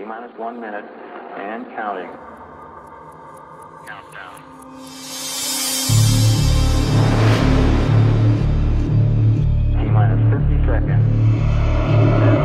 minus 1 minute and counting. Countdown. T minus 50 seconds.